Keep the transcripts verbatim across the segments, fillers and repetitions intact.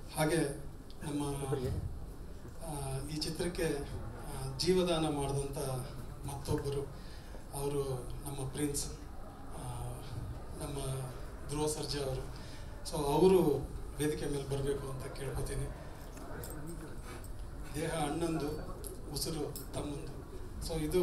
ಹಾಗೆ ನಮ್ಮ ಈ ಚಿತ್ರಕ್ಕೆ ಜೀವದಾನ ಮಾಡಿದಂಥ ಮತ್ತೊಬ್ಬರು ಅವರು ನಮ್ಮ ಪ್ರಿನ್ಸ್ ನಮ್ಮ ಧ್ರುವ ಸರ್ಜಾ ಅವರು. ಸೊ ಅವರು ವೇದಿಕೆ ಮೇಲೆ ಬರಬೇಕು ಅಂತ ಕೇಳ್ಕೊತೀನಿ. ದೇಹ ಅಣ್ಣಂದು, ಉಸಿರು ತಮ್ಮಂದು. ಸೊ ಇದು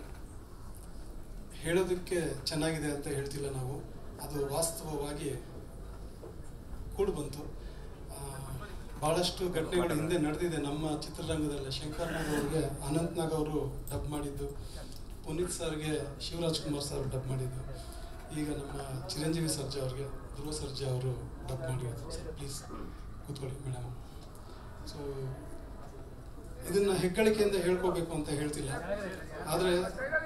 ಹೇಳೋದಕ್ಕೆ ಚೆನ್ನಾಗಿದೆ ಅಂತ ಹೇಳ್ತಿಲ್ಲ ನಾವು, ಅದು ವಾಸ್ತವವಾಗಿ ಕೂಡ ಬಂತು. ಭಾಳಷ್ಟು ಘಟನೆಗಳು ಹಿಂದೆ ನಡೆದಿದೆ ನಮ್ಮ ಚಿತ್ರರಂಗದಲ್ಲಿ. ಶಂಕರ್ ನಾಗ್ ಅವ್ರಿಗೆ ಅನಂತ್ ನಾಗ್ ಅವರು ಡಬ್ ಮಾಡಿದ್ದು, ಪುನೀತ್ ಸರ್ಗೆ ಶಿವರಾಜ್ ಕುಮಾರ್ ಸರ್ ಡಬ್ ಮಾಡಿದ್ದು, ಈಗ ನಮ್ಮ ಚಿರಂಜೀವಿ ಸರ್ಜಾ ಅವ್ರಿಗೆ ಧ್ರುವ ಸರ್ಜಾ ಅವರು ಡಬ್ ಮಾಡಿರೋದು. ಸರ್ ಪ್ಲೀಸ್ ಕೂತ್ಕೊಳ್ಳಿ ಮೇಡಮ್. ಸೊ ಇದನ್ನು ಹೆಗ್ಗಳಿಕೆಯಿಂದ ಹೇಳ್ಕೋಬೇಕು ಅಂತ ಹೇಳ್ತಿಲ್ಲ, ಆದರೆ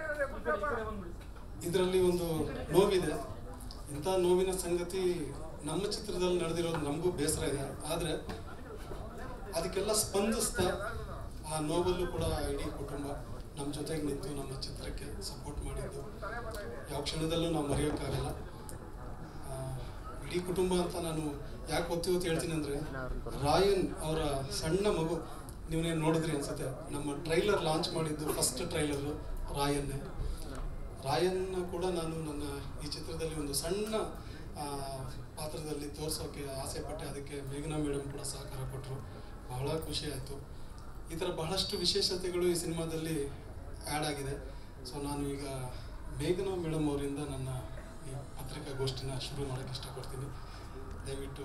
ಇದರಲ್ಲಿ ಒಂದು ನೋವಿದೆ. ಇಂಥ ನೋವಿನ ಸಂಗತಿ ನಮ್ಮ ಚಿತ್ರದಲ್ಲಿ ನಡೆದಿರೋದು ನಮಗೂ ಬೇಸರ ಇದೆ. ಆದರೆ ಅದಕ್ಕೆಲ್ಲ ಸ್ಪಂದಿಸ್ತಾ ಆ ನೋವಲ್ಲೂ ಕೂಡ ಇಡೀ ಕುಟುಂಬ ನಮ್ಮ ಜೊತೆಗೆ ನಿಂತು ನಮ್ಮ ಚಿತ್ರಕ್ಕೆ ಸಪೋರ್ಟ್ ಮಾಡಿದ್ದು ಯಾವ ಕ್ಷಣದಲ್ಲೂ ನಾವು ಮರೆಯೋಕ್ಕಾಗಲ್ಲ. ಇಡೀ ಕುಟುಂಬ ಅಂತ ನಾನು ಯಾಕೆ ಒತ್ತಿ ಒತ್ತಿ ಹೇಳ್ತೀನಿ ಅಂದರೆ, ರಾಯನ್ ಅವರ ಸಣ್ಣ ಮಗು ನೀವೇನು ನೋಡಿದ್ರಿ ಅನ್ಸುತ್ತೆ, ನಮ್ಮ ಟ್ರೈಲರ್ ಲಾಂಚ್ ಮಾಡಿದ್ದು ಫಸ್ಟ್ ಟ್ರೈಲರು ರಾಯನ್ನೇ. ರಾಯನ್ನ ಕೂಡ ನಾನು ನನ್ನ ಈ ಚಿತ್ರದಲ್ಲಿ ಒಂದು ಸಣ್ಣ ಪಾತ್ರದಲ್ಲಿ ತೋರಿಸೋಕೆ ಆಸೆ ಪಟ್ಟೆ. ಅದಕ್ಕೆ ಮೇಘನಾ ಮೇಡಮ್ ಕೂಡ ಸಹಕಾರ ಕೊಟ್ಟರು, ಬಹಳ ಖುಷಿ ಆಯಿತು. ಈ ಥರ ಬಹಳಷ್ಟು ವಿಶೇಷತೆಗಳು ಈ ಸಿನಿಮಾದಲ್ಲಿ ಆ್ಯಡ್ ಆಗಿದೆ. ಸೊ ನಾನು ಈಗ ಮೇಘನಾ ಮೇಡಮ್ ಅವರಿಂದ ನನ್ನ ಈ ಪತ್ರಿಕಾಗೋಷ್ಠಿನ ಶುರು ಮಾಡೋಕ್ಕೆ ಇಷ್ಟಪಡ್ತೀನಿ. ದಯವಿಟ್ಟು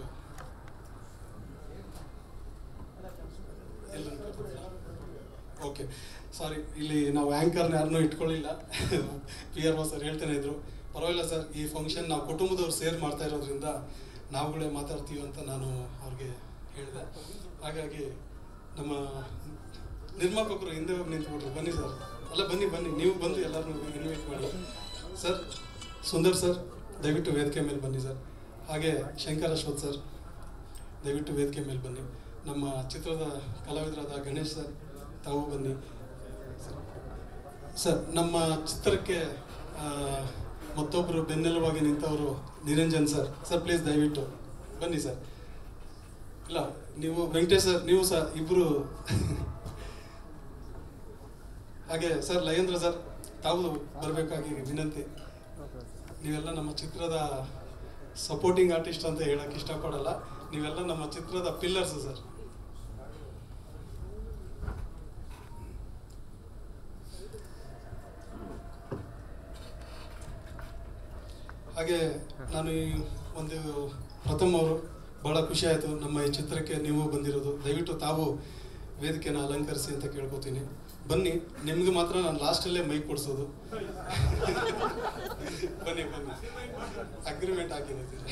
ಎಲ್ಲ ಓಕೆ, ಸಾರಿ, ಇಲ್ಲಿ ನಾವು ಆ್ಯಂಕರ್ನ ಯಾರನ್ನೂ ಇಟ್ಕೊಳ್ಳಿಲ್ಲ. ಪಿ ಆರ್ ಒ ಸರ್ ಹೇಳ್ತಾನೆ ಇದ್ರು, ಪರವಾಗಿಲ್ಲ ಸರ್, ಈ ಫಂಕ್ಷನ್ ನಾವು ಕುಟುಂಬದವ್ರು ಸೇರ್ ಮಾಡ್ತಾ ಇರೋದ್ರಿಂದ ನಾವುಗಳೇ ಮಾತಾಡ್ತೀವಿ ಅಂತ ನಾನು ಅವ್ರಿಗೆ ಹೇಳಿದೆ. ಹಾಗಾಗಿ ನಮ್ಮ ನಿರ್ಮಾಪಕರು ಹಿಂದೆ ಹೋಗಿ ನಿಂತ್ಬಿಟ್ರು, ಬನ್ನಿ ಸರ್, ಅಲ್ಲ ಬನ್ನಿ ಬನ್ನಿ ನೀವು ಬಂದು ಎಲ್ಲರನ್ನೂ ಇನ್ವೈಟ್ ಮಾಡಿ. ಸರ್ ಸುಂದರ್ ಸರ್ ದಯವಿಟ್ಟು ವೇದಿಕೆ ಮೇಲೆ ಬನ್ನಿ ಸರ್. ಹಾಗೆ ಶಂಕರ್ ಅಶ್ವಥ್ ಸರ್ ದಯವಿಟ್ಟು ವೇದಿಕೆ ಮೇಲೆ ಬನ್ನಿ. ನಮ್ಮ ಚಿತ್ರದ ಕಲಾವಿದರಾದ ಗಣೇಶ್ ಸರ್ ತಾವು ಬನ್ನಿ ಸರ್. ನಮ್ಮ ಚಿತ್ರಕ್ಕೆ ಮತ್ತೊಬ್ಬರು ಬೆನ್ನೆಲುವಾಗಿ ನಿಂತವರು ನಿರಂಜನ್ ಸರ್. ಸರ್ ಪ್ಲೀಸ್ ದಯವಿಟ್ಟು ಬನ್ನಿ ಸರ್. ಇಲ್ಲ ನೀವು ವೆಂಕಟೇಶ್ ಸರ್, ನೀವು ಸರ್ ಇಬ್ಬರು. ಹಾಗೆ ಸರ್ ಲಯೇಂದ್ರ ಸರ್ ತಾವು ಬರಬೇಕಾಗಿ ವಿನಂತಿ. ನೀವೆಲ್ಲ ನಮ್ಮ ಚಿತ್ರದ ಸಪೋರ್ಟಿಂಗ್ ಆರ್ಟಿಸ್ಟ್ ಅಂತ ಹೇಳಕ್ಕೆ ಇಷ್ಟಪಡಲ್ಲ, ನೀವೆಲ್ಲ ನಮ್ಮ ಚಿತ್ರದ ಪಿಲ್ಲರ್ಸ್ ಸರ್. ಹಾಗೆ ನಾನು ಈ ಒಂದು ಪ್ರಥಮ ಅವರು ಭಾಳ ಖುಷಿ ಆಯಿತು ನಮ್ಮ ಈ ಚಿತ್ರಕ್ಕೆ ನೀವು ಬಂದಿರೋದು. ದಯವಿಟ್ಟು ತಾವು ವೇದಿಕೆನ ಅಲಂಕರಿಸಿ ಅಂತ ಕೇಳ್ಕೊತೀನಿ. ಬನ್ನಿ, ನಿಮ್ಗೆ ಮಾತ್ರ ನಾನು ಲಾಸ್ಟಲ್ಲೇ ಮೈಕ್ ಕೊಡಿಸೋದು. ಬನ್ನಿ ಬನ್ನಿ, ಅಗ್ರಿಮೆಂಟ್ ಹಾಕಿದ್ದೀನಿ.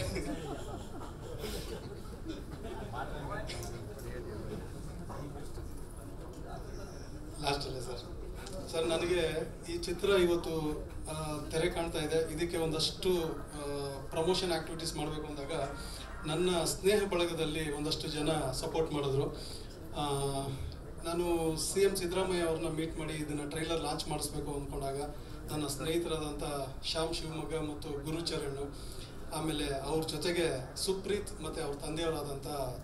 ಲಾಸ್ಟಲ್ಲೇ ಸರ್. ಸರ್ ನನಗೆ ಈ ಚಿತ್ರ ಇವತ್ತು ತೆರೆ ಕಾಣ್ತಾ ಇದೆ. ಇದಕ್ಕೆ ಒಂದಷ್ಟು ಪ್ರಮೋಷನ್ ಆ್ಯಕ್ಟಿವಿಟೀಸ್ ಮಾಡಬೇಕು ಅಂದಾಗ ನನ್ನ ಸ್ನೇಹ ಬಳಗದಲ್ಲಿ ಒಂದಷ್ಟು ಜನ ಸಪೋರ್ಟ್ ಮಾಡಿದ್ರು. ನಾನು ಸಿ ಎಂ ಸಿದ್ದರಾಮಯ್ಯ ಅವ್ರನ್ನ ಮೀಟ್ ಮಾಡಿ ಇದನ್ನು ಟ್ರೈಲರ್ ಲಾಂಚ್ ಮಾಡಿಸ್ಬೇಕು ಅಂದ್ಕೊಂಡಾಗ ನನ್ನ ಸ್ನೇಹಿತರಾದಂಥ ಶ್ಯಾಮ್ ಶಿವಮೊಗ್ಗ ಮತ್ತು ಗುರುಚರಣ್, ಆಮೇಲೆ ಅವ್ರ ಜೊತೆಗೆ ಸುಪ್ರೀತ್ ಮತ್ತು ಅವ್ರ ತಂದೆಯವರಾದಂಥ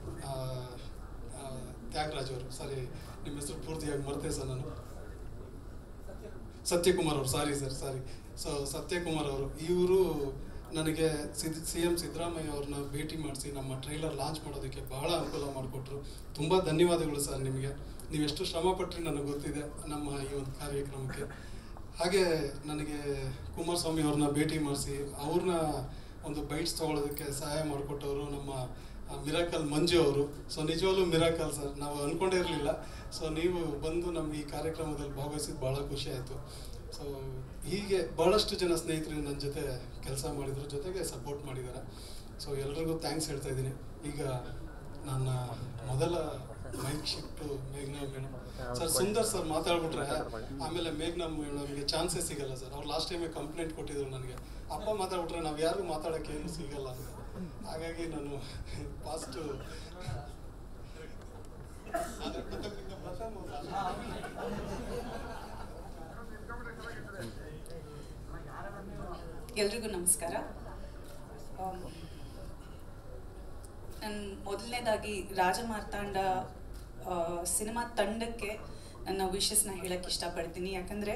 ತ್ಯಾಗರಾಜ್ ಅವರು, ಸಾರಿ ನಿಮ್ಮ ಹೆಸರು ಪೂರ್ತಿಯಾಗಿ ಮರ್ತೇ ಸರ್ ನಾನು, ಸತ್ಯಕುಮಾರ್ ಅವರು, sorry sir sorry so Satyakumar ಅವರು, ಇವರು ನನಗೆ ಸಿದ್ ಸಿ ಎಂ ಸಿದ್ದರಾಮಯ್ಯ ಅವ್ರನ್ನ ಭೇಟಿ ಮಾಡಿಸಿ ನಮ್ಮ ಟ್ರೈಲರ್ ಲಾಂಚ್ ಮಾಡೋದಕ್ಕೆ ಬಹಳ ಅನುಕೂಲ ಮಾಡಿಕೊಟ್ರು. ತುಂಬ ಧನ್ಯವಾದಗಳು ಸರ್ ನಿಮಗೆ. ನೀವೆಷ್ಟು ಶ್ರಮಪಟ್ಟರೆ ನನಗೆ ಗೊತ್ತಿದೆ ನಮ್ಮ ಈ ಒಂದು ಕಾರ್ಯಕ್ರಮಕ್ಕೆ. ಹಾಗೆ ನನಗೆ ಕುಮಾರಸ್ವಾಮಿ ಅವ್ರನ್ನ ಭೇಟಿ ಮಾಡಿಸಿ ಅವ್ರನ್ನ ಒಂದು ಬೈಟ್ಸ್ ತೊಗೊಳೋದಕ್ಕೆ ಸಹಾಯ ಮಾಡಿಕೊಟ್ಟವರು ನಮ್ಮ ಮಿರಾಕಲ್ ಮಂಜು ಅವರು. ಸೊ ನಿಜವಾಗ್ಲೂ ಮಿರಾಕಲ್ ಸರ್, ನಾವು ಅಂದ್ಕೊಂಡೇ ಇರಲಿಲ್ಲ. ಸೊ ನೀವು ಬಂದು ನಮ್ಮ ಈ ಕಾರ್ಯಕ್ರಮದಲ್ಲಿ ಭಾಗವಹಿಸಿದ್ದು ಭಾಳ ಖುಷಿ ಆಯಿತು. ಸೊ ಹೀಗೆ ಭಾಳಷ್ಟು ಜನ ಸ್ನೇಹಿತರು ನನ್ನ ಜೊತೆ ಕೆಲಸ ಮಾಡಿದ್ರ, ಜೊತೆಗೆ ಸಪೋರ್ಟ್ ಮಾಡಿದ್ದಾರೆ. ಸೊ ಎಲ್ರಿಗೂ ಥ್ಯಾಂಕ್ಸ್ ಹೇಳ್ತಾ ಇದ್ದೀನಿ. ಈಗ ನನ್ನ ಮೊದಲ ಮೈಕ್ ಶಿಫ್ಟು ಮೇಘನಾ ಮೇಡಮ್. ಸರ್ ಸುಂದರ್ ಸರ್ ಮಾತಾಡ್ಬಿಟ್ರೆ ಆಮೇಲೆ ಮೇಘನಾ ಮೇಡಮ್ಗೆ ಚಾನ್ಸೇ ಸಿಗಲ್ಲ ಸರ್. ಅವ್ರು ಲಾಸ್ಟ್ ಟೈಮೇ ಕಂಪ್ಲೇಂಟ್ ಕೊಟ್ಟಿದ್ರು ನನಗೆ, ಅಪ್ಪ ಮಾತಾಡ್ಬಿಟ್ರೆ ನಾವು ಯಾರು ಮಾತಾಡೋಕ್ಕೆ ಏನು ಸಿಗಲ್ಲ ಅಂತ. ಹಾಗಾಗಿ ನಾನು ಫಾಸ್ಟು ಎಲ್ರಿಗೂ ನಮಸ್ಕಾರ. ನಾನು ಮೊದಲನೇದಾಗಿ ರಾಜಮಾರ್ತಾಂಡ ಸಿನಿಮಾ ತಂಡಕ್ಕೆ ನನ್ನ ವಿಶಸ್ನ ಹೇಳಕ್ಕೆ ಇಷ್ಟಪಡ್ತೀನಿ. ಯಾಕಂದರೆ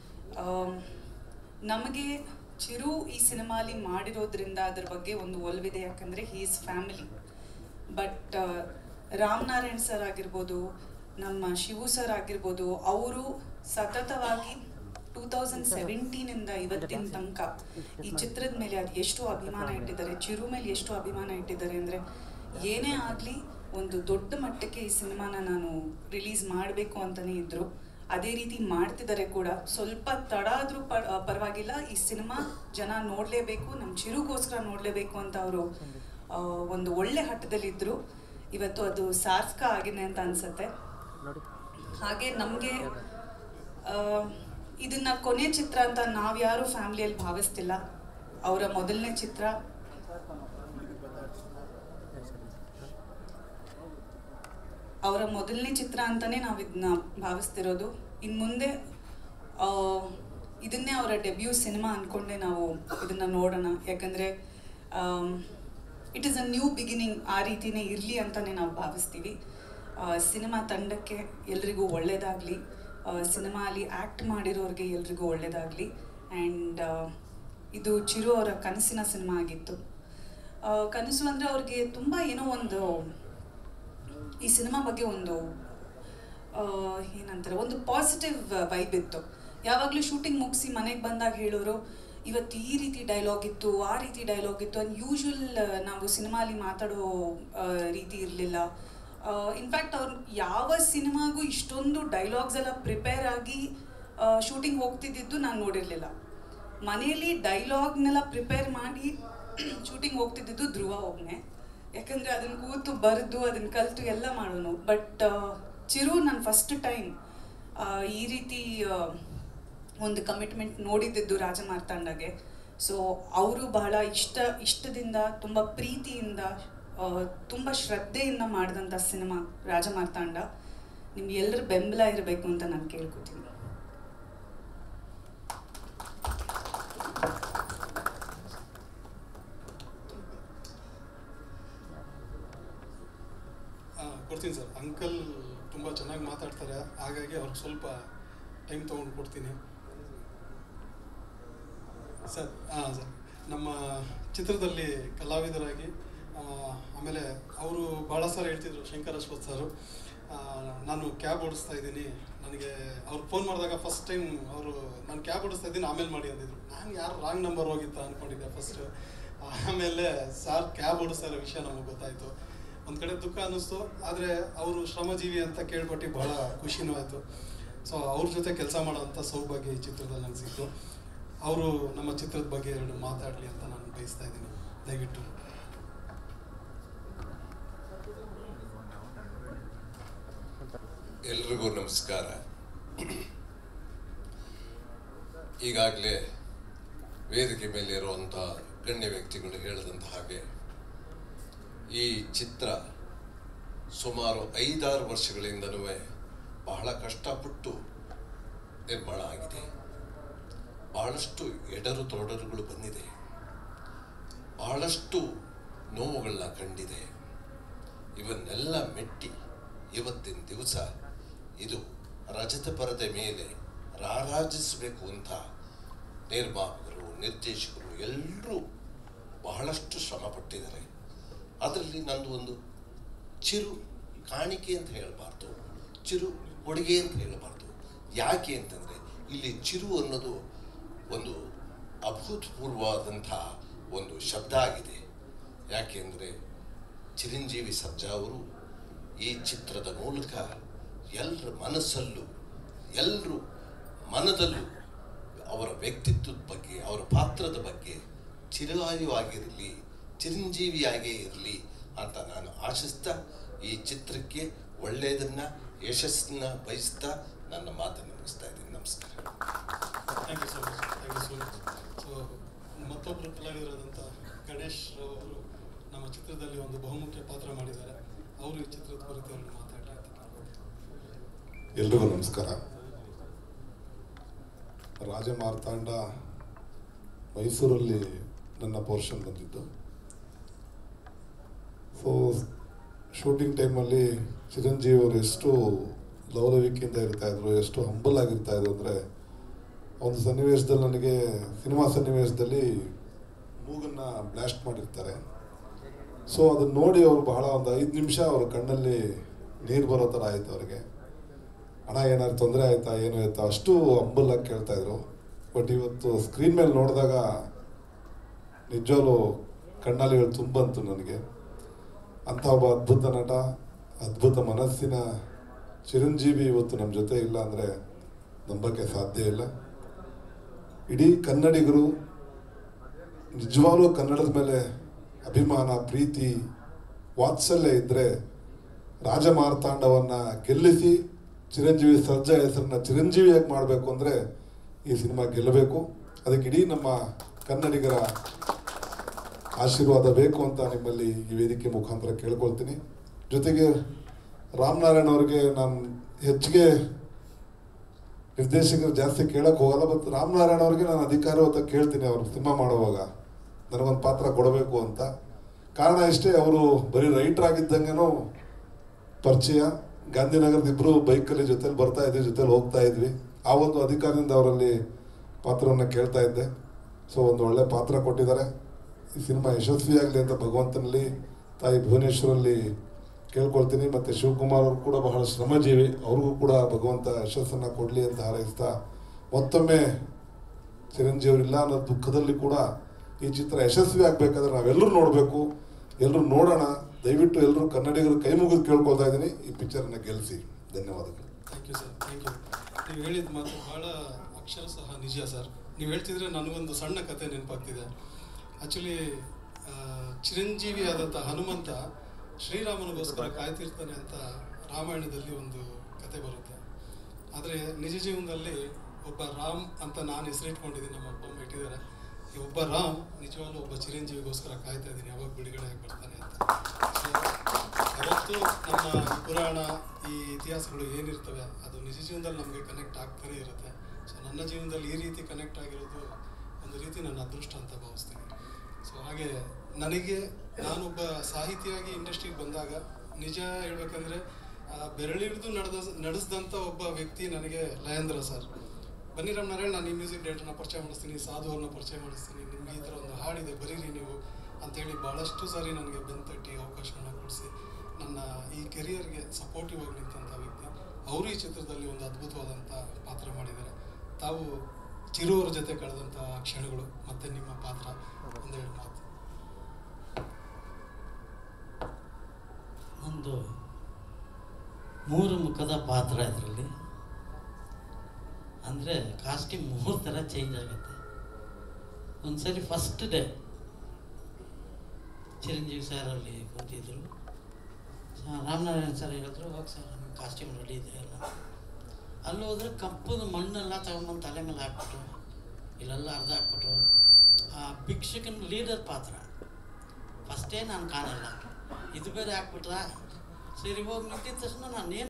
ನಮಗೆ ಚಿರು ಈ ಸಿನಿಮಾಲಿ ಮಾಡಿರೋದ್ರಿಂದ ಅದ್ರ ಬಗ್ಗೆ ಒಂದು ಒಲವಿದೆ. ಯಾಕಂದರೆ he is family. But Ramanarayan sir ಆಗಿರ್ಬೋದು, ನಮ್ಮ ಶಿವು ಸರ್ ಆಗಿರ್ಬೋದು, ಅವರು ಸತತವಾಗಿ ಟೂ ತೌಸಂಡ್ ಸೆವೆಂಟೀನಿಂದ ಇವತ್ತಿನ ತನಕ ಈ ಚಿತ್ರದ ಮೇಲೆ ಅದು ಎಷ್ಟು ಅಭಿಮಾನ ಇಟ್ಟಿದ್ದಾರೆ, ಚಿರು ಮೇಲೆ ಎಷ್ಟು ಅಭಿಮಾನ ಇಟ್ಟಿದ್ದಾರೆ ಅಂದರೆ, ಏನೇ ಆಗಲಿ ಒಂದು ದೊಡ್ಡ ಮಟ್ಟಕ್ಕೆ ಈ ಸಿನಿಮಾನ ನಾನು ರಿಲೀಸ್ ಮಾಡಬೇಕು ಅಂತಲೇ ಇದ್ದರು. ಅದೇ ರೀತಿ ಮಾಡ್ತಿದ್ದಾರೆ ಕೂಡ. ಸ್ವಲ್ಪ ತಡ ಆದರೂ ಪರವಾಗಿಲ್ಲ, ಈ ಸಿನಿಮಾ ಜನ ನೋಡಲೇಬೇಕು, ನಮ್ಮ ಚಿರುಗೋಸ್ಕರ ನೋಡಲೇಬೇಕು ಅಂತ ಅವರು ಒಂದು ಒಳ್ಳೆ ಹಠದಲ್ಲಿದ್ದರು. ಇವತ್ತು ಅದು ಸಾರ್ಥಕ ಆಗಿದೆ ಅಂತ ಅನಿಸುತ್ತೆ. ಹಾಗೆ ನಮಗೆ ಇದನ್ನು ಕೊನೆ ಚಿತ್ರ ಅಂತ ನಾವ್ಯಾರೂ ಫ್ಯಾಮಿಲಿಯಲ್ಲಿ ಭಾವಿಸ್ತಿಲ್ಲ. ಅವರ ಮೊದಲನೇ ಚಿತ್ರ. ಅವರ ಮೊದಲನೇ ಚಿತ್ರ ಅಂತಲೇ ನಾವು ಇದನ್ನ ಭಾವಿಸ್ತಿರೋದು. ಇನ್ನು ಮುಂದೆ ಇದನ್ನೇ ಅವರ ಡೆಬ್ಯೂ ಸಿನಿಮಾ ಅಂದ್ಕೊಂಡೆ ನಾವು ಇದನ್ನು ನೋಡೋಣ. ಯಾಕಂದರೆ it is a new beginning, ಆ ರೀತಿಯೇ ಇರಲಿ ಅಂತಲೇ ನಾವು ಭಾವಿಸ್ತೀವಿ. ಸಿನಿಮಾ ತಂಡಕ್ಕೆ ಎಲ್ರಿಗೂ ಒಳ್ಳೆಯದಾಗಲಿ, ಸಿನಿಮಾ ಅಲ್ಲಿ ಆ್ಯಕ್ಟ್ ಮಾಡಿರೋರಿಗೆ ಎಲ್ರಿಗೂ ಒಳ್ಳೆಯದಾಗಲಿ. ಆ್ಯಂಡ್ ಇದು ಚಿರು ಅವರ ಕನಸಿನ ಸಿನಿಮಾ ಆಗಿತ್ತು. ಕನಸು ಅಂದರೆ ಅವ್ರಿಗೆ ತುಂಬ ಏನೋ ಒಂದು ಈ ಸಿನಿಮಾ ಬಗ್ಗೆ ಒಂದು ಏನಂತಾರೆ ಒಂದು ಪಾಸಿಟಿವ್ ವೈಬ್ ಇತ್ತು. ಯಾವಾಗಲೂ ಶೂಟಿಂಗ್ ಮುಗಿಸಿ ಮನೆಗೆ ಬಂದಾಗ ಹೇಳೋರು, ಇವತ್ತು ಈ ರೀತಿ ಡೈಲಾಗ್ ಇತ್ತು, ಆ ರೀತಿ ಡೈಲಾಗ್ ಇತ್ತು. ಆ್ಯಂಡ್ ಯೂಶ್ವಲ್ ನಾವು ಸಿನಿಮಾಲಿ ಮಾತಾಡೋ ರೀತಿ ಇರಲಿಲ್ಲ. ಇನ್ಫ್ಯಾಕ್ಟ್ ಅವ್ರು ಯಾವ ಸಿನಿಮಾಗೂ ಇಷ್ಟೊಂದು ಡೈಲಾಗ್ಸ್ ಎಲ್ಲ ಪ್ರಿಪೇರ್ ಆಗಿ ಶೂಟಿಂಗ್ ಹೋಗ್ತಿದ್ದಿದ್ದು ನಾನು ನೋಡಿರಲಿಲ್ಲ. ಮನೆಯಲ್ಲಿ ಡೈಲಾಗ್ನೆಲ್ಲ ಪ್ರಿಪೇರ್ ಮಾಡಿ ಶೂಟಿಂಗ್ ಹೋಗ್ತಿದ್ದಿದ್ದು ಧ್ರುವ ಒಬ್ಬನೇ. ಯಾಕಂದರೆ ಅದನ್ನು ಕೂತು ಬರೆದು ಅದನ್ನು ಕಲಿತು ಎಲ್ಲ ಮಾಡೋನು. ಬಟ್ ಚಿರು ನಾನು ಫಸ್ಟ್ ಟೈಮ್ ಈ ರೀತಿ ಒಂದು ಕಮಿಟ್ಮೆಂಟ್ ನೋಡಿದ್ದಿದ್ದು ರಾಜಮಾರ್ತಾಂಡಗೆ. ಸೊ ಅವರು ಬಹಳ ಇಷ್ಟ ಇಷ್ಟದಿಂದ ತುಂಬ ಪ್ರೀತಿಯಿಂದ ತುಂಬ ಶ್ರದ್ಧೆಯಿಂದ ಮಾಡಿದಂಥ ಸಿನಿಮಾ ರಾಜಮಾರ್ತಾಂಡ. ನಿಮ್ಗೆ ಎಲ್ಲರ ಬೆಂಬಲ ಇರಬೇಕು ಅಂತ ನಾನು ಕೇಳ್ಕೊತೀನಿ. ಕೊಡ್ತೀನಿ ಸರ್. ಅಂಕಲ್ ತುಂಬ ಚೆನ್ನಾಗಿ ಮಾತಾಡ್ತಾರೆ, ಹಾಗಾಗಿ ಅವ್ರಿಗೆ ಸ್ವಲ್ಪ ಟೈಮ್ ತೊಗೊಂಡು ಕೊಡ್ತೀನಿ ಸರ್. ಹಾಂ ಸರ್, ನಮ್ಮ ಚಿತ್ರದಲ್ಲಿ ಕಲಾವಿದರಾಗಿ ಆಮೇಲೆ ಅವರು ಭಾಳ ಸರ್ ಹೇಳ್ತಿದ್ರು, ಶಂಕರ್ ಅಶ್ವಥ್ ಸರು, ನಾನು ಕ್ಯಾಬ್ ಓಡಿಸ್ತಾ ಇದ್ದೀನಿ, ನನಗೆ ಅವ್ರು ಫೋನ್ ಮಾಡಿದಾಗ ಫಸ್ಟ್ ಟೈಮ್ ಅವರು ನಾನು ಕ್ಯಾಬ್ ಓಡಿಸ್ತಾ ಇದ್ದೀನಿ ಆಮೇಲೆ ಮಾಡಿ ಅಂದಿದ್ರು. ನಾನು ಯಾರು ರಾಂಗ್ ನಂಬರ್ ಹೋಗಿತ್ತಾ ಅಂದ್ಕೊಂಡಿದ್ದೆ ಫಸ್ಟು. ಆಮೇಲೆ ಸಾರ್ ಕ್ಯಾಬ್ ಓಡಿಸ್ತಾ ಇರೋ ವಿಷಯ ನಮಗೆ ಗೊತ್ತಾಯಿತು. ಒಂದು ಕಡೆ ದುಃಖ ಅನ್ನಿಸ್ತು, ಆದರೆ ಅವರು ಶ್ರಮಜೀವಿ ಅಂತ ಕೇಳ್ಪಟ್ಟು ಭಾಳ ಖುಷಿನೂ ಆಯಿತು. ಸೊ ಅವ್ರ ಜೊತೆ ಕೆಲಸ ಮಾಡೋವಂಥ ಸೌಭಾಗ್ಯ ಈ ಚಿತ್ರದಲ್ಲಿ ನನಗೆ ಸಿಕ್ತು. ಅವರು ನಮ್ಮ ಚಿತ್ರದ ಬಗ್ಗೆ ಎರಡು ಮಾತಾಡಲಿ ಅಂತ ನಾನು ಬಯಸ್ತಾ ಇದ್ದೀನಿ. ದಯವಿಟ್ಟು. ಎಲ್ರಿಗೂ ನಮಸ್ಕಾರ. ಈಗಾಗಲೇ ವೇದಿಕೆ ಮೇಲೆ ಇರುವಂಥ ಗಣ್ಯ ವ್ಯಕ್ತಿಗಳು ಹೇಳಿದಂಥ ಹಾಗೆ ಈ ಚಿತ್ರ ಸುಮಾರು ಐದಾರು ವರ್ಷಗಳಿಂದಲೂ ಬಹಳ ಕಷ್ಟಪಟ್ಟು ನಿರ್ಮಾಣ ಆಗಿದೆ. ಬಹಳಷ್ಟು ಎಡರು ತೊಡರುಗಳು ಬಂದಿದೆ, ಬಹಳಷ್ಟು ನೋವುಗಳನ್ನ ಕಂಡಿದೆ. ಇವನ್ನೆಲ್ಲ ಮೆಟ್ಟಿ ಇವತ್ತಿನ ದಿವಸ ಇದು ರಜತ ಪರದೆ ಮೇಲೆ ರಾರಾಜಿಸಬೇಕು ಅಂತ ನಿರ್ಮಾಪಕರು, ನಿರ್ದೇಶಕರು ಎಲ್ಲರೂ ಬಹಳಷ್ಟು ಶ್ರಮ ಪಟ್ಟಿದ್ದಾರೆ. ಅದರಲ್ಲಿ ನಂದು ಒಂದು ಚಿರು ಕಾಣಿಕೆ ಅಂತ ಹೇಳಬಾರ್ದು, ಚಿರು ಕೊಡುಗೆ ಅಂತ ಹೇಳಬಾರ್ದು. ಯಾಕೆ ಅಂತಂದರೆ ಇಲ್ಲಿ ಚಿರು ಅನ್ನೋದು ಒಂದು ಅಭೂತಪೂರ್ವವಾದಂಥ ಒಂದು ಶಬ್ದ ಆಗಿದೆ. ಯಾಕೆ ಅಂದರೆ ಚಿರಂಜೀವಿ ಸರ್ಜಾ ಅವರು ಈ ಚಿತ್ರದ ಮೂಲಕ ಎಲ್ಲರ ಮನಸ್ಸಲ್ಲೂ ಎಲ್ಲರೂ ಮನದಲ್ಲೂ ಅವರ ವ್ಯಕ್ತಿತ್ವದ ಬಗ್ಗೆ, ಅವರ ಪಾತ್ರದ ಬಗ್ಗೆ ಚಿರಾಯುವಾಗಿರಲಿ, ಚಿರಂಜೀವಿಯಾಗೇ ಇರಲಿ ಅಂತ ನಾನು ಆಶಿಸ್ತಾ ಈ ಚಿತ್ರಕ್ಕೆ ಒಳ್ಳೆಯದನ್ನು, ಯಶಸ್ಸನ್ನ ಬಯಸ್ತಾ ನನ್ನ ಮಾತನ್ನು ಮುಗಿಸ್ತಾ ಇದ್ದೀನಿ. ನಮಸ್ಕಾರ. Thank you so much. Thank you so much. So ಮತ್ತೊಬ್ಬರು ಕಲಾವಿದರಾದಂಥ ಗಣೇಶ್ ಅವರು ನಮ್ಮ ಚಿತ್ರದಲ್ಲಿ ಒಂದು ಬಹುಮುಖ್ಯ ಪಾತ್ರ ಮಾಡಿದ್ದಾರೆ. ಅವರು ಈ ಚಿತ್ರದ ಕುರಿತು ಎರಡು ಮಾತಾಡಲಿ ಅಂತ. ಎಲ್ರಿಗೂ ನಮಸ್ಕಾರ. ರಾಜಮಾರ್ತಾಂಡ ಮೈಸೂರಲ್ಲಿ ನನ್ನ ಪೋರ್ಷನ್ ಬಂದಿದ್ದು. ಸೊ ಶೂಟಿಂಗ್ ಟೈಮಲ್ಲಿ ಚಿರಂಜೀವಿ ಅವರು ಎಷ್ಟು ಲವಲವಿಕೆಯಿಂದ ಇರ್ತಾಯಿದ್ರು, ಎಷ್ಟು ಹಂಬಲ್ ಆಗಿರ್ತಾಯಿದ್ರು ಅಂದರೆ, ಒಂದು ಸನ್ನಿವೇಶದಲ್ಲಿ ನನಗೆ ಸಿನಿಮಾ ಸನ್ನಿವೇಶದಲ್ಲಿ ಮೂಗನ್ನು ಬ್ಲಾಸ್ಟ್ ಮಾಡಿರ್ತಾರೆ. ಸೊ ಅದನ್ನು ನೋಡಿ ಅವರು ಬಹಳ ಒಂದು ಐದು ನಿಮಿಷ ಅವ್ರ ಕಣ್ಣಲ್ಲಿ ನೀರು ಬರೋ ಥರ ಆಯಿತು ಅವರಿಗೆ. ಹಣ ಏನಾದ್ರು ತೊಂದರೆ ಆಯಿತಾ ಏನು ಆಯಿತಾ ಅಷ್ಟು ಹಂಬಲಾಗಿ ಕೇಳ್ತಾಯಿದ್ರು. ಬಟ್ ಇವತ್ತು ಸ್ಕ್ರೀನ್ ಮೇಲೆ ನೋಡಿದಾಗ ನಿಜವಾಗ್ಲೂ ಕಣ್ಣಲ್ಲಿ ತುಂಬಂತು ನನಗೆ. ಅಂಥ ಒಬ್ಬ ಅದ್ಭುತ ನಟ, ಅದ್ಭುತ ಮನಸ್ಸಿನ ಚಿರಂಜೀವಿ ಇವತ್ತು ನಮ್ಮ ಜೊತೆ ಇಲ್ಲ ಅಂದರೆ ನಂಬಕ್ಕೆ ಸಾಧ್ಯ ಇಲ್ಲ. ಇಡೀ ಕನ್ನಡಿಗರು ನಿಜವಾಗ್ಲೂ ಕನ್ನಡದ ಮೇಲೆ ಅಭಿಮಾನ, ಪ್ರೀತಿ, ವಾತ್ಸಲ್ಯ ಇದ್ದರೆ ರಾಜಮಾರ್ತಾಂಡವನ್ನು ಗೆಲ್ಲಿಸಿ ಚಿರಂಜೀವಿ ಸರ್ಜಾ ಹೆಸರನ್ನ ಚಿರಂಜೀವಿಯಾಗಿ ಮಾಡಬೇಕು ಅಂದರೆ ಈ ಸಿನಿಮಾ ಗೆಲ್ಲಬೇಕು. ಅದಕ್ಕೆ ಇಡೀ ನಮ್ಮ ಕನ್ನಡಿಗರ ಆಶೀರ್ವಾದ ಬೇಕು ಅಂತ ನಿಮ್ಮಲ್ಲಿ ಈ ವೇದಿಕೆ ಮುಖಾಂತರ ಕೇಳ್ಕೊಳ್ತೀನಿ. ಜೊತೆಗೆ ರಾಮನಾರಾಯಣ್ ಅವ್ರಿಗೆ ನಾನು ಹೆಚ್ಚಿಗೆ ನಿರ್ದೇಶಕರು ಜಾಸ್ತಿ ಕೇಳಕ್ಕೆ ಹೋಗಲ್ಲ, ಬಟ್ ರಾಮನಾರಾಯಣ್ ಅವ್ರಿಗೆ ನಾನು ಅಧಿಕಾರವತ್ತ ಕೇಳ್ತೀನಿ ಅವರು ಸಿನಿಮಾ ಮಾಡುವಾಗ ನನಗೊಂದು ಪಾತ್ರ ಕೊಡಬೇಕು ಅಂತ. ಕಾರಣ ಇಷ್ಟೇ, ಅವರು ಬರೀ ರೈಟರ್ ಆಗಿದ್ದಂಗೆನೂ ಪರಿಚಯ. ಗಾಂಧಿನಗರದ ಇಬ್ಬರು ಬೈಕಲ್ಲಿ ಜೊತೆಲಿ ಬರ್ತಾ ಇದ್ವಿ, ಜೊತೆಲಿ ಹೋಗ್ತಾ ಇದ್ವಿ. ಆ ಒಂದು ಅಧಿಕಾರದಿಂದ ಅವರಲ್ಲಿ ಪಾತ್ರವನ್ನು ಕೇಳ್ತಾ ಇದ್ದೆ. ಸೊ ಒಂದು ಒಳ್ಳೆ ಪಾತ್ರ ಕೊಟ್ಟಿದ್ದಾರೆ. ಈ ಸಿನಿಮಾ ಯಶಸ್ವಿಯಾಗಲಿ ಅಂತ ಭಗವಂತನಲ್ಲಿ, ತಾಯಿ ಭುವನೇಶ್ವರಲ್ಲಿ ಕೇಳ್ಕೊಳ್ತೀನಿ. ಮತ್ತು ಶಿವಕುಮಾರ್ ಅವರು ಕೂಡ ಬಹಳ ಶ್ರಮಜೀವಿ, ಅವ್ರಿಗೂ ಕೂಡ ಭಗವಂತ ಯಶಸ್ಸನ್ನು ಕೊಡಲಿ ಅಂತ ಹಾರೈಸ್ತಾ, ಮತ್ತೊಮ್ಮೆ ಚಿರಂಜೀವರಿಲ್ಲ ಅನ್ನೋ ದುಃಖದಲ್ಲಿ ಕೂಡ ಈ ಚಿತ್ರ ಯಶಸ್ವಿ ಆಗಬೇಕಾದ್ರೆ ನಾವೆಲ್ಲರೂ ನೋಡಬೇಕು, ಎಲ್ಲರೂ ನೋಡೋಣ. ದಯವಿಟ್ಟು ಎಲ್ಲರೂ ಕನ್ನಡಿಗರು ಕೈ ಮುಗಿದು ಕೇಳ್ಕೊಳ್ತಾ ಇದ್ದೀನಿ, ಈ ಪಿಕ್ಚರನ್ನು ಗೆಲ್ಲಿಸಿ. ಧನ್ಯವಾದಗಳು. Thank you sir, thank you. ನೀವು ಹೇಳಿದ ಮಾತು ಭಾಳ ಅಕ್ಷರ ಸಹ ನಿಜ ಸರ್. ನೀವು ಹೇಳ್ತಿದ್ರೆ ನನಗೊಂದು ಸಣ್ಣ ಕತೆ ನೆನಪಾಗ್ತಿದೆ. ಆ್ಯಕ್ಚುಲಿ ಚಿರಂಜೀವಿ ಆದಂಥ ಹನುಮಂತ ಶ್ರೀರಾಮನಿಗೋಸ್ಕರ ಕಾಯ್ತಿರ್ತಾನೆ ಅಂತ ರಾಮಾಯಣದಲ್ಲಿ ಒಂದು ಕತೆ ಬರುತ್ತೆ. ಆದರೆ ನಿಜ ಜೀವನದಲ್ಲಿ ಒಬ್ಬ ರಾಮ್ ಅಂತ ನಾನು ಹೆಸರಿಟ್ಕೊಂಡಿದ್ದೀನಿ, ನಮ್ಮ ಅಪ್ಪ ಅಮ್ಮ ಇಟ್ಟಿದ್ದಾರೆ. ಈ ಒಬ್ಬ ರಾಮ್ ನಿಜವಾಗ್ಲೂ ಒಬ್ಬ ಚಿರಂಜೀವಿಗೋಸ್ಕರ ಕಾಯ್ತಾ ಇದ್ದೀನಿ, ಯಾವಾಗ ಬಿಡುಗಡೆ ಆಗಿ ಬರ್ತಾನೆ ಅಂತ. ಅವತ್ತು ನಮ್ಮ ಪುರಾಣ, ಈ ಇತಿಹಾಸಗಳು ಏನಿರ್ತವೆ ಅದು ನಿಜ ಜೀವನದಲ್ಲಿ ನಮಗೆ ಕನೆಕ್ಟ್ ಆಗ್ತಾನೆ ಇರುತ್ತೆ. ಸೊ ನನ್ನ ಜೀವನದಲ್ಲಿ ಈ ರೀತಿ ಕನೆಕ್ಟ್ ಆಗಿರೋದು ಒಂದು ರೀತಿ ನನ್ನ ಅದೃಷ್ಟ ಅಂತ ಭಾವಿಸ್ತೀನಿ. ಸೊ ಹಾಗೆ ನನಗೆ ನಾನೊಬ್ಬ ಸಾಹಿತಿಯಾಗಿ ಇಂಡಸ್ಟ್ರಿಗೆ ಬಂದಾಗ ನಿಜ ಹೇಳ್ಬೇಕಂದ್ರೆ ಬೆರಳಿಡಿದು ನಡೆದ ನಡೆಸಿದಂಥ ಒಬ್ಬ ವ್ಯಕ್ತಿ ನನಗೆ ಲಯೇಂದ್ರ ಸರ್. ಬನ್ನಿ ರಾಮನಾರಾಯಣ್, ನಾನು ಈ ಮ್ಯೂಸಿಕ್ ಡೈರೆಕ್ಟರ್ನ ಪರಿಚಯ ಮಾಡಿಸ್ತೀನಿ, ಸಾಧು ಅವ್ರನ್ನ ಪರಿಚಯ ಮಾಡಿಸ್ತೀನಿ, ನಿಮ್ಗೆ ಈ ಥರ ಒಂದು ಹಾಡಿದೆ ಬರೀರಿ ನೀವು ಅಂತೇಳಿ ಭಾಳಷ್ಟು ಸಾರಿ ನನಗೆ ಬೆಂತಟ್ಟಿ ಅವಕಾಶವನ್ನು ಕೊಡಿಸಿ ನನ್ನ ಈ ಕೆರಿಯರ್ಗೆ ಸಪೋರ್ಟಿವ್ ಆಗಿ ನಿಂತಹ ವ್ಯಕ್ತಿ. ಅವರು ಈ ಚಿತ್ರದಲ್ಲಿ ಒಂದು ಅದ್ಭುತವಾದಂಥ ಪಾತ್ರ ಮಾಡಿದ್ದಾರೆ. ತಾವು ಚಿರು ಅವ್ರ ಜೊತೆ ಕಳೆದಂಥ ಕ್ಷಣಗಳು ಮತ್ತು ನಿಮ್ಮ ಪಾತ್ರ ಒಂದೆರಡು ಮಾತು. ಒಂದು ಮೂರು ಮುಖದ ಪಾತ್ರ ಇದರಲ್ಲಿ. ಅಂದರೆ ಕಾಸ್ಟ್ಯೂಮ್ ಮೂರು ಥರ ಚೇಂಜ್ ಆಗುತ್ತೆ. ಒಂದು ಸರಿ ಫಸ್ಟ್ ಡೇ ಚಿರಂಜೀವಿ ಸರ್ ಅಲ್ಲಿ ಕೂತಿದ್ರು. ರಾಮನಾರಾಯಣ್ ಸರ್ ಹೇಳಿದ್ರು, ಹೋಗಿ ಸರ್ ನಮ್ಮ ಕಾಸ್ಟ್ಯೂಮ್ ರೆಡಿ ಇದೆ ಎಲ್ಲ. ಅಲ್ಲಿ ಹೋದ್ರೆ ಕಪ್ಪದ ಮಣ್ಣೆಲ್ಲ ತಗೊಂಬಂದು ತಲೆ ಮೇಲೆ ಹಾಕ್ಬಿಟ್ರು, ಇಲ್ಲೆಲ್ಲ ಅರ್ಧ ಹಾಕ್ಬಿಟ್ರು. ಆ ಭಿಕ್ಷಕನ ಲೀಡರ್ ಪಾತ್ರ ಫಸ್ಟೇ ನಾನು ಕಾಣಲ್ಲ, ಇದು ಬೇರೆ ಹಾಕ್ಬಿಟ್ರ. ಸರಿ ಹೋಗಿ ನಿಂತಿದ್ದ ತಕ್ಷಣ ನಾನು ಏನು